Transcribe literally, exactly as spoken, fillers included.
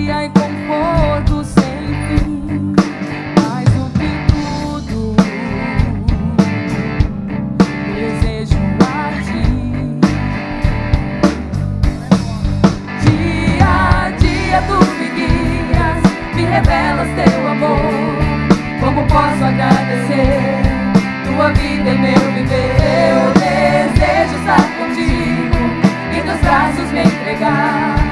alegria e conforto sem fim. Mais do que tudo, desejo a ti. Dia a dia tu me guias, me revelas teu amor. Como posso agradecer tua vida e meu viver? Eu desejo estar contigo, em teus braços me entregar.